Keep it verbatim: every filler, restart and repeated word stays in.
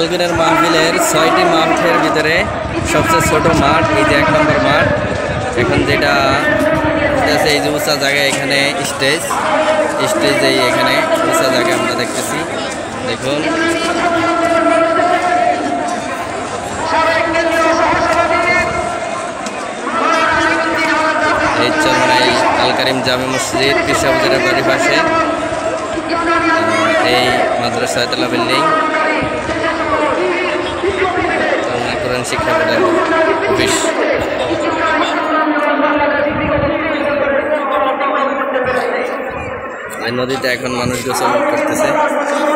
ফাল্গুনের মাহফিলের ছয়টি মাঠের ভিতরে সবচেয়ে ছোট মাঠ এই যে এক নম্বর মাঠ। এখন যেটা আছে এই যে উঁচা জায়গায় এখানে স্টেজ স্টেজ এই এখানে উঁচা জায়গায় আমরা দেখতেছি। দেখুন এই চরমাই আল কারিম জামে মসজিদ কৃষকদের বাড়ির পাশে এই মাদ্রাসা তলা বিল্ডিং কোরআন শিক্ষা বোর্ডের অফিস। এই নদীতে এখন মানুষ গোসল করতেছে।